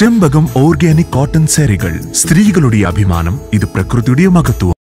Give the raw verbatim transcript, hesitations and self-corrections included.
Shenbagam organic cotton സാരികൾ സ്ത്രീകളുടെ അഭിമാനം ഇത് പ്രകൃതിയുടെ മഹത്വം